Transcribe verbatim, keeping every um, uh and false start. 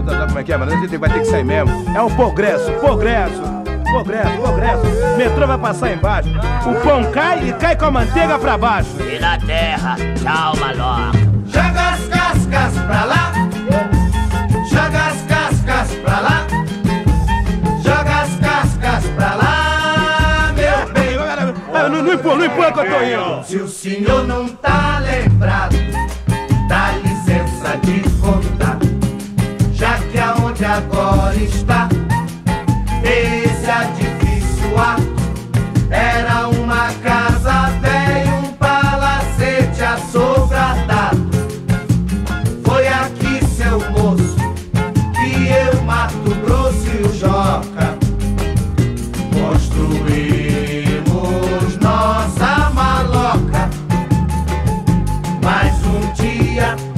sabe como é que é, mano? A gente vai ter que sair mesmo. É um progresso, progresso, progresso, progresso. O metrô vai passar embaixo. O pão cai e cai com a manteiga pra baixo. E na terra, tchau, maloca. Joga as cascas pra lá. Joga as cascas pra lá. Joga as cascas pra lá, meu bem. Não, não empurra, não empurra que eu tô indo. Se o senhor não tá lembrado, dá licença de contar. Já que aonde agora está, esse edifício A era uma casa velha, um palacete assombrado. Foi aqui, seu moço, que eu, Mato Grosso e o Joca construímos nossa maloca. Mais um dia